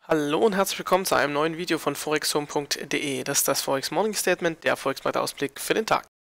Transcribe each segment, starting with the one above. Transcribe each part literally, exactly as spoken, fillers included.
Hallo und herzlich willkommen zu einem neuen Video von forexhome punkt de. Das ist das Forex Morning Statement, der Forex-Marktausblick für den Tag.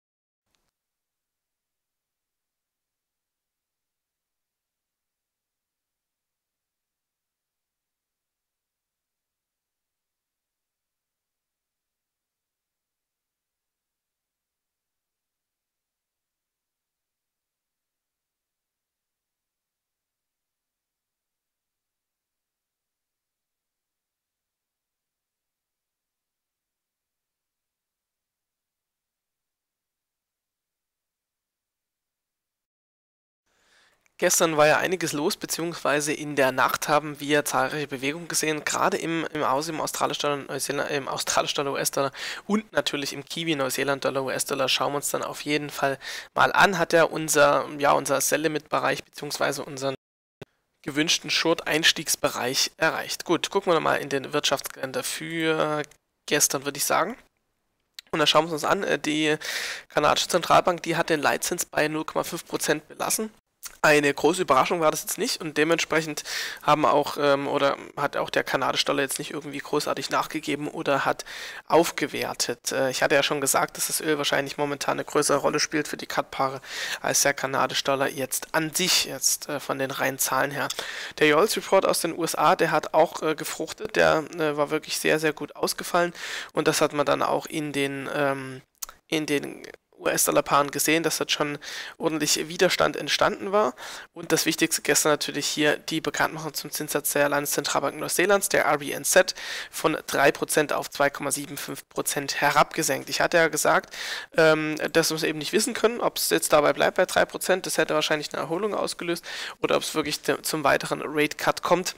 Gestern war ja einiges los, beziehungsweise in der Nacht haben wir zahlreiche Bewegungen gesehen, gerade im, im Aussie, im Australisch-Dollar, Neuseeland, im Australisch-Dollar, U S-Dollar und natürlich im Kiwi, Neuseeland-Dollar, U S-Dollar. Schauen wir uns dann auf jeden Fall mal an. Hat er unser, ja, unser Sell-Limit-Bereich, beziehungsweise unseren gewünschten Short-Einstiegsbereich erreicht. Gut, gucken wir mal in den Wirtschaftskalender für gestern, würde ich sagen. Und da schauen wir uns an, die kanadische Zentralbank, die hat den Leitzins bei null Komma fünf Prozent belassen. Eine große Überraschung war das jetzt nicht und dementsprechend haben auch ähm, oder hat auch der kanadische Dollar jetzt nicht irgendwie großartig nachgegeben oder hat aufgewertet. Äh, ich hatte ja schon gesagt, dass das Öl wahrscheinlich momentan eine größere Rolle spielt für die Cut-Paare als der kanadische Dollar jetzt an sich, jetzt äh, von den reinen Zahlen her. Der Jolts Report aus den U S A, der hat auch äh, gefruchtet, der äh, war wirklich sehr, sehr gut ausgefallen und das hat man dann auch in den, ähm, in den U S-Dollar-Paaren gesehen, dass dort schon ordentlich Widerstand entstanden war. Und das Wichtigste gestern natürlich hier die Bekanntmachung zum Zinssatz der Landeszentralbank Neuseelands, der R B N Z, von drei Prozent auf zwei Komma fünfundsiebzig Prozent herabgesenkt. Ich hatte ja gesagt, ähm, dass wir es eben nicht wissen können, ob es jetzt dabei bleibt bei drei Prozent. Das hätte wahrscheinlich eine Erholung ausgelöst oder ob es wirklich zum weiteren Rate-Cut kommt.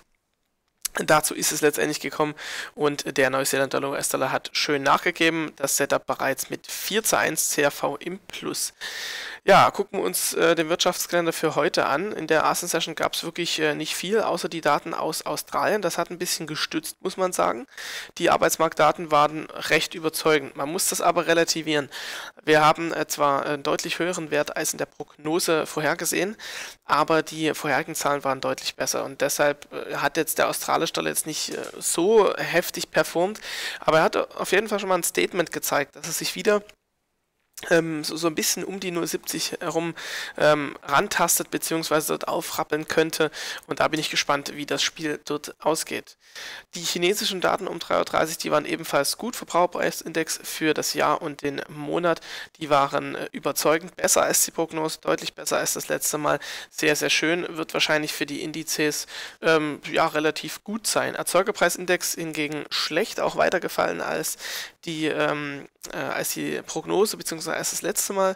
Dazu ist es letztendlich gekommen und der Neuseeland-Dollar U S-Dollar hat schön nachgegeben. Das Setup bereits mit vier zu eins C R V im Plus. Ja, gucken wir uns äh, den Wirtschaftskalender für heute an. In der Asien-Session gab es wirklich äh, nicht viel, außer die Daten aus Australien. Das hat ein bisschen gestützt, muss man sagen. Die Arbeitsmarktdaten waren recht überzeugend. Man muss das aber relativieren. Wir haben äh, zwar einen deutlich höheren Wert als in der Prognose vorhergesehen, aber die vorherigen Zahlen waren deutlich besser und deshalb äh, hat jetzt der australische Dollar jetzt nicht äh, so heftig performt, aber er hat auf jeden Fall schon mal ein Statement gezeigt, dass er sich wieder Ähm, so, so ein bisschen um die null Komma siebzig herum ähm, rantastet bzw. dort aufrappeln könnte und da bin ich gespannt, wie das Spiel dort ausgeht. Die chinesischen Daten um drei Uhr dreißig, die waren ebenfalls gut. Verbraucherpreisindex für das Jahr und den Monat, die waren äh, überzeugend, besser als die Prognose, deutlich besser als das letzte Mal, sehr, sehr schön, wird wahrscheinlich für die Indizes ähm, ja, relativ gut sein. Erzeugerpreisindex hingegen schlecht, auch weitergefallen als die, ähm, äh, als die Prognose bzw. als das letzte Mal.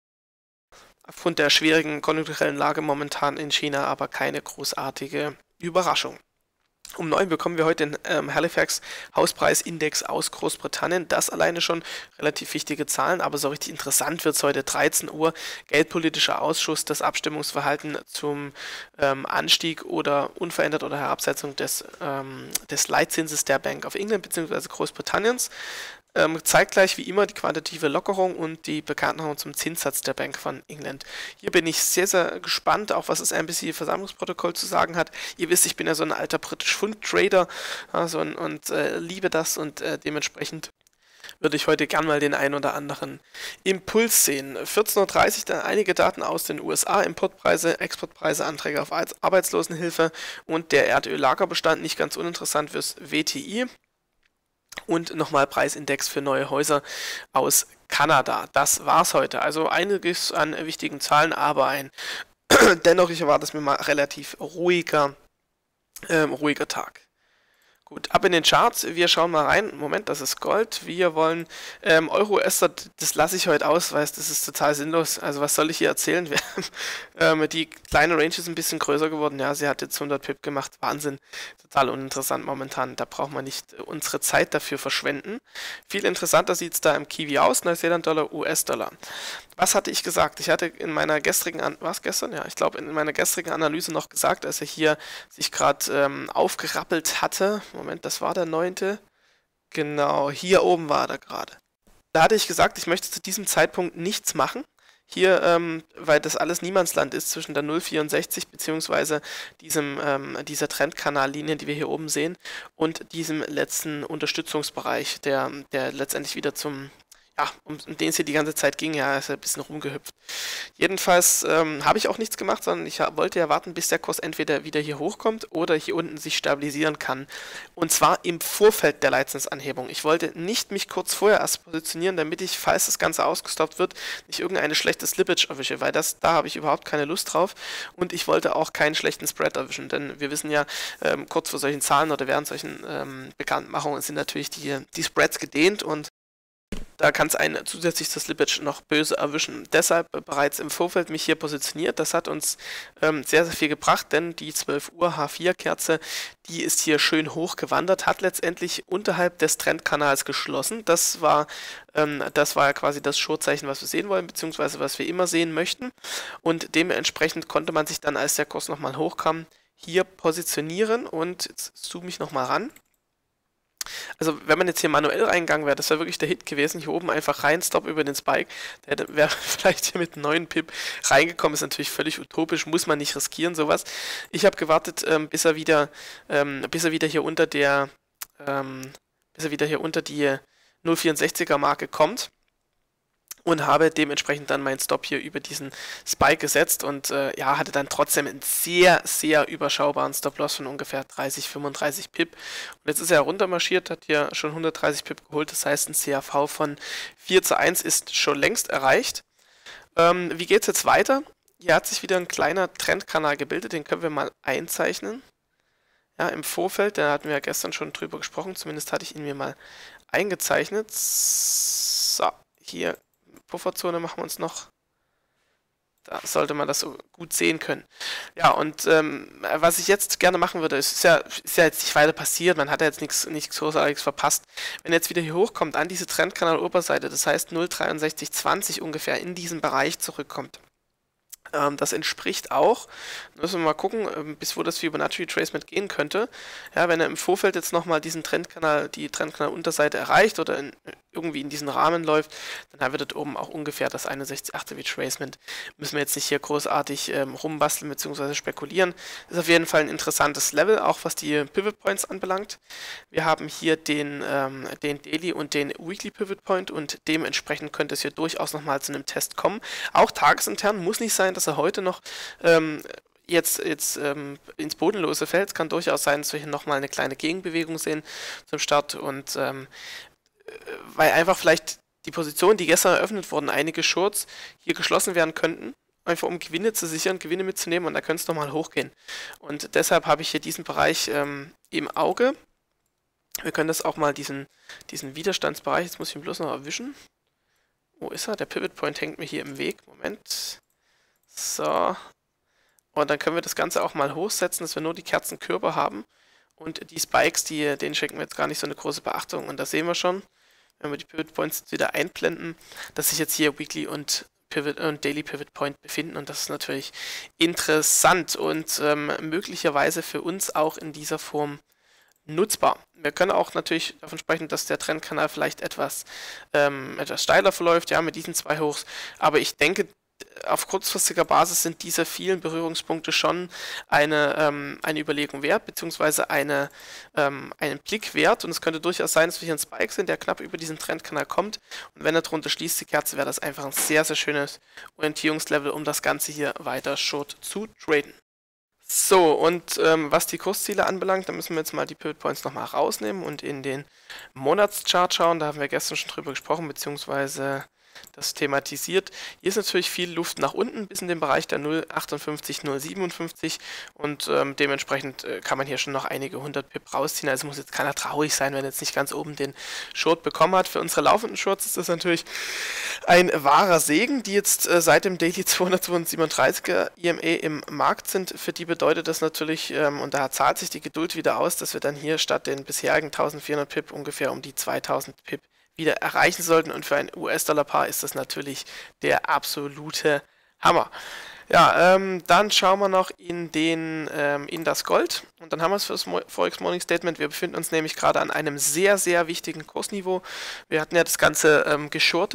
Aufgrund der schwierigen konjunkturellen Lage momentan in China aber keine großartige Überraschung. Um neun bekommen wir heute den ähm, Halifax Hauspreisindex aus Großbritannien. Das alleine schon relativ wichtige Zahlen, aber so richtig interessant wird es heute dreizehn Uhr. Geldpolitischer Ausschuss, das Abstimmungsverhalten zum ähm, Anstieg oder unverändert oder Herabsetzung des, ähm, des Leitzinses der Bank of England bzw. Großbritanniens. Ähm, zeitgleich wie immer die quantitative Lockerung und die Bekanntmachung zum Zinssatz der Bank von England. Hier bin ich sehr, sehr gespannt, auch was das M B C-Versammlungsprotokoll zu sagen hat. Ihr wisst, ich bin ja so ein alter britisch-Pfund-Trader also, und, und äh, liebe das und äh, dementsprechend würde ich heute gern mal den einen oder anderen Impuls sehen. vierzehn Uhr dreißig dann einige Daten aus den U S A, Importpreise, Exportpreise, Anträge auf Arbeitslosenhilfe und der Erdöllagerbestand, nicht ganz uninteressant fürs W T I. Und nochmal Preisindex für neue Häuser aus Kanada. Das war's heute. Also einiges an wichtigen Zahlen, aber ein dennoch, ich erwarte es mir mal relativ ruhiger, ähm, ruhiger Tag. Gut, ab in den Charts. Wir schauen mal rein. Moment, das ist Gold. Wir wollen ähm, Euro-U S-Dollar, das lasse ich heute aus, weil das ist total sinnlos. Also was soll ich hier erzählen? ähm, die kleine Range ist ein bisschen größer geworden. Ja, sie hat jetzt hundert Pip gemacht. Wahnsinn. Total uninteressant momentan. Da braucht man nicht unsere Zeit dafür verschwenden. Viel interessanter sieht es da im Kiwi aus. Neuseeland-Dollar, U S-Dollar. Was hatte ich gesagt? Ich hatte in meiner gestrigen, An was gestern? Ja, ich glaube in meiner gestrigen Analyse noch gesagt, als er hier sich gerade ähm, aufgerappelt hatte. Moment, das war der neunte. Genau, hier oben war er gerade. Da hatte ich gesagt, ich möchte zu diesem Zeitpunkt nichts machen. Hier, ähm, weil das alles Niemandsland ist zwischen der null Komma vierundsechzig beziehungsweise diesem, ähm, dieser Trendkanallinie, die wir hier oben sehen, und diesem letzten Unterstützungsbereich, der, der letztendlich wieder zum, ja, um, um den es hier die ganze Zeit ging, ja, ist ein bisschen rumgehüpft. Jedenfalls ähm, habe ich auch nichts gemacht, sondern ich ha- wollte ja warten, bis der Kurs entweder wieder hier hochkommt oder hier unten sich stabilisieren kann. Und zwar im Vorfeld der Leitzinsanhebung. Ich wollte nicht mich kurz vorher erst positionieren, damit ich, falls das Ganze ausgestoppt wird, nicht irgendeine schlechte Slippage erwische, weil das, da habe ich überhaupt keine Lust drauf. Und ich wollte auch keinen schlechten Spread erwischen, denn wir wissen ja, ähm, kurz vor solchen Zahlen oder während solchen ähm, Bekanntmachungen sind natürlich die, die Spreads gedehnt und da kann es einen zusätzlich zur Slippage noch böse erwischen. Deshalb bereits im Vorfeld mich hier positioniert. Das hat uns ähm, sehr, sehr viel gebracht, denn die zwölf Uhr H vier Kerze, die ist hier schön hoch gewandert, hat letztendlich unterhalb des Trendkanals geschlossen. Das war, ähm, das war ja quasi das Shortzeichen, was wir sehen wollen, beziehungsweise was wir immer sehen möchten. Und dementsprechend konnte man sich dann, als der Kurs nochmal hochkam, hier positionieren. Und jetzt zoome ich nochmal ran. Also wenn man jetzt hier manuell reingegangen wäre, das wäre wirklich der Hit gewesen. Hier oben einfach rein, Stop über den Spike. Der wäre vielleicht hier mit neun Pip reingekommen. Ist natürlich völlig utopisch, muss man nicht riskieren, sowas. Ich habe gewartet, ähm, bis er wieder, ähm, bis er wieder hier unter der, ähm, bis er wieder hier unter die null Komma vierundsechziger Marke kommt. Und habe dementsprechend dann meinen Stop hier über diesen Spike gesetzt und äh, ja, hatte dann trotzdem einen sehr, sehr überschaubaren Stop-Loss von ungefähr dreißig, fünfunddreißig Pip. Und jetzt ist er runtermarschiert, hat hier schon hundertdreißig Pip geholt, das heißt ein C A V von vier zu eins ist schon längst erreicht. Ähm, wie geht es jetzt weiter? Hier hat sich wieder ein kleiner Trendkanal gebildet, den können wir mal einzeichnen. Ja, im Vorfeld, da hatten wir ja gestern schon drüber gesprochen, zumindest hatte ich ihn mir mal eingezeichnet. So, hier Pufferzone machen wir uns noch. Da sollte man das so gut sehen können. Ja, und ähm, was ich jetzt gerne machen würde, ist ja, ist ja jetzt nicht weiter passiert, man hat ja jetzt nichts nichts Großartiges verpasst. Wenn jetzt wieder hier hochkommt an diese Trendkanal-Oberseite, das heißt null Komma dreiundsechzig zwanzig ungefähr in diesen Bereich zurückkommt, ähm, das entspricht auch, müssen wir mal gucken, ähm, bis wo das Fibonacci Retracement gehen könnte. Ja, wenn er im Vorfeld jetzt nochmal diesen Trendkanal, die Trendkanal-Unterseite erreicht oder in, irgendwie in diesen Rahmen läuft, dann haben wir dort oben auch ungefähr das einundsechzig Komma acht Retracement. Müssen wir jetzt nicht hier großartig ähm, rumbasteln bzw. spekulieren. Ist auf jeden Fall ein interessantes Level, auch was die Pivot Points anbelangt. Wir haben hier den, ähm, den Daily und den Weekly Pivot Point und dementsprechend könnte es hier durchaus nochmal zu einem Test kommen. Auch tagesintern, muss nicht sein, dass er heute noch ähm, jetzt, jetzt ähm, ins Bodenlose fällt. Es kann durchaus sein, dass wir hier nochmal eine kleine Gegenbewegung sehen zum Start und ähm, weil einfach vielleicht die Positionen, die gestern eröffnet wurden, einige Shorts hier geschlossen werden könnten, einfach um Gewinne zu sichern, Gewinne mitzunehmen und da könnte es nochmal hochgehen. Und deshalb habe ich hier diesen Bereich ähm, im Auge. Wir können das auch mal, diesen, diesen Widerstandsbereich, jetzt muss ich ihn bloß noch erwischen. Wo ist er? Der Pivot Point hängt mir hier im Weg. Moment. So. Und dann können wir das Ganze auch mal hochsetzen, dass wir nur die Kerzenkörper haben. Und die Spikes, die, denen schenken wir jetzt gar nicht so eine große Beachtung. Und das sehen wir schon, wenn wir die Pivot Points jetzt wieder einblenden, dass sich jetzt hier Weekly und Pivot und Daily Pivot Point befinden. Und das ist natürlich interessant und ähm, möglicherweise für uns auch in dieser Form nutzbar. Wir können auch natürlich davon sprechen, dass der Trendkanal vielleicht etwas, ähm, etwas steiler verläuft, ja, mit diesen zwei Hochs. Aber ich denke, auf kurzfristiger Basis sind diese vielen Berührungspunkte schon eine, ähm, eine Überlegung wert, beziehungsweise eine, ähm, einen Blick wert. Und es könnte durchaus sein, dass wir hier ein Spike sind, der knapp über diesen Trendkanal kommt. Und wenn er darunter schließt, die Kerze, wäre das einfach ein sehr, sehr schönes Orientierungslevel, um das Ganze hier weiter short zu traden. So, und ähm, was die Kursziele anbelangt, da müssen wir jetzt mal die Pivot Points nochmal rausnehmen und in den Monatschart schauen. Da haben wir gestern schon drüber gesprochen, beziehungsweise das thematisiert. Hier ist natürlich viel Luft nach unten bis in den Bereich der null Komma achtundfünfzig, null Komma siebenundfünfzig und ähm, dementsprechend äh, kann man hier schon noch einige hundert Pip rausziehen. Also muss jetzt keiner traurig sein, wenn er jetzt nicht ganz oben den Short bekommen hat. Für unsere laufenden Shorts ist das natürlich ein wahrer Segen, die jetzt äh, seit dem Daily zweihundertsiebenunddreißiger I M E im Markt sind. Für die bedeutet das natürlich, ähm, und da zahlt sich die Geduld wieder aus, dass wir dann hier statt den bisherigen eintausendvierhundert Pip ungefähr um die zweitausend Pip wieder erreichen sollten, und für ein U S-Dollar-Paar ist das natürlich der absolute Hammer. Ja, ähm, dann schauen wir noch in den ähm, in das Gold und dann haben wir es für das Forex Morning Statement. Wir befinden uns nämlich gerade an einem sehr, sehr wichtigen Kursniveau. Wir hatten ja das Ganze ähm, geschortet,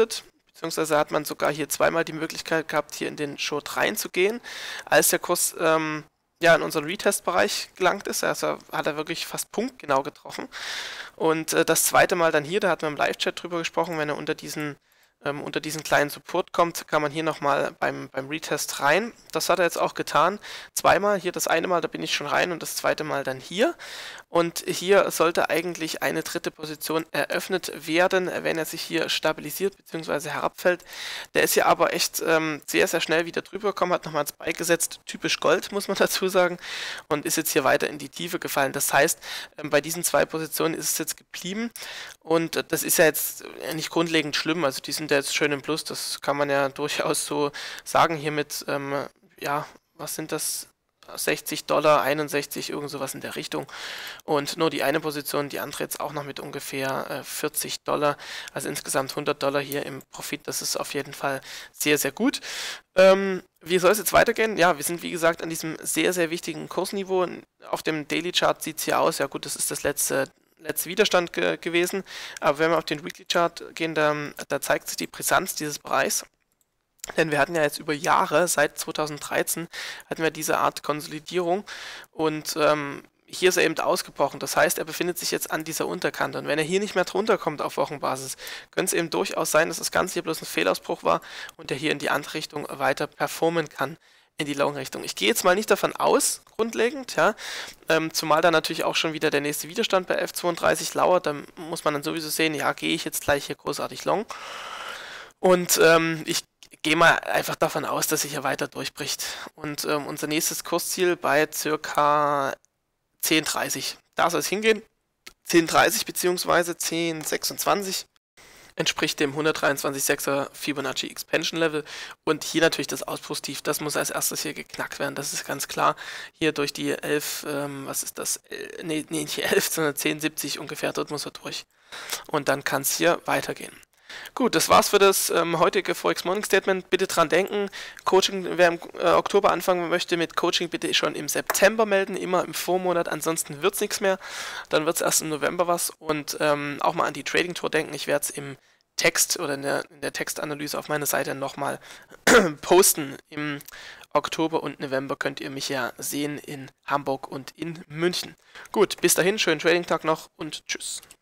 beziehungsweise hat man sogar hier zweimal die Möglichkeit gehabt, hier in den Short reinzugehen, als der Kurs ähm, ja in unseren Retest-Bereich gelangt ist. Also hat er wirklich fast punktgenau getroffen. Und äh, das zweite Mal dann hier, da hatten wir im Live-Chat drüber gesprochen, wenn er unter diesen Ähm, unter diesen kleinen Support kommt, kann man hier nochmal beim, beim Retest rein. Das hat er jetzt auch getan. Zweimal, hier das eine Mal, da bin ich schon rein und das zweite Mal dann hier. Und hier sollte eigentlich eine dritte Position eröffnet werden, wenn er sich hier stabilisiert bzw. herabfällt. Der ist ja aber echt ähm, sehr, sehr schnell wieder drüber gekommen, hat nochmal ins Spike gesetzt. Typisch Gold, muss man dazu sagen. Und ist jetzt hier weiter in die Tiefe gefallen. Das heißt, ähm, bei diesen zwei Positionen ist es jetzt geblieben. Und äh, das ist ja jetzt nicht grundlegend schlimm. Also die sind ja jetzt schön im Plus. Das kann man ja durchaus so sagen. Hier mit, ähm, ja, was sind das? sechzig Dollar, einundsechzig, irgend sowas in der Richtung. Und nur die eine Position, die andere jetzt auch noch mit ungefähr äh, vierzig Dollar. Also insgesamt hundert Dollar hier im Profit. Das ist auf jeden Fall sehr, sehr gut. Ähm, wie soll es jetzt weitergehen? Ja, wir sind wie gesagt an diesem sehr, sehr wichtigen Kursniveau. Auf dem Daily Chart sieht es hier aus. Ja gut, das ist das letzte letzte Widerstand ge gewesen. Aber wenn wir auf den Weekly Chart gehen, da, da zeigt sich die Brisanz dieses Bereichs. Denn wir hatten ja jetzt über Jahre, seit zweitausenddreizehn, hatten wir diese Art Konsolidierung und ähm, hier ist er eben ausgebrochen. Das heißt, er befindet sich jetzt an dieser Unterkante und wenn er hier nicht mehr drunter kommt auf Wochenbasis, könnte es eben durchaus sein, dass das Ganze hier bloß ein Fehlausbruch war und er hier in die andere Richtung weiter performen kann, in die Long-Richtung. Ich gehe jetzt mal nicht davon aus, grundlegend, ja, ähm, zumal da natürlich auch schon wieder der nächste Widerstand bei F zweiunddreißig lauert, dann muss man dann sowieso sehen, ja, gehe ich jetzt gleich hier großartig long und ähm, ich gehe mal einfach davon aus, dass sich hier weiter durchbricht. Und ähm, unser nächstes Kursziel bei ca. zehn Komma dreißig. Da soll es hingehen. zehn Komma dreißig bzw. zehn Komma sechsundzwanzig entspricht dem hundertdreiundzwanzig Komma sechser Fibonacci Expansion Level. Und hier natürlich das Ausbruchstief. Das muss als erstes hier geknackt werden. Das ist ganz klar. Hier durch die elf, ähm, was ist das? Äh, nee, nee, nicht elf, sondern zehn Komma siebzig ungefähr. Dort muss er durch. Und dann kann es hier weitergehen. Gut, das war's für das ähm, heutige Forex Morning Statement. Bitte dran denken, Coaching, wer im äh, Oktober anfangen möchte mit Coaching, bitte schon im September melden, immer im Vormonat, ansonsten wird's nichts mehr. Dann wird's erst im November was und ähm, auch mal an die Trading Tour denken. Ich werde es im Text oder in der, in der Textanalyse auf meiner Seite nochmal posten. Im Oktober und November könnt ihr mich ja sehen in Hamburg und in München. Gut, bis dahin, schönen Trading-Tag noch und tschüss.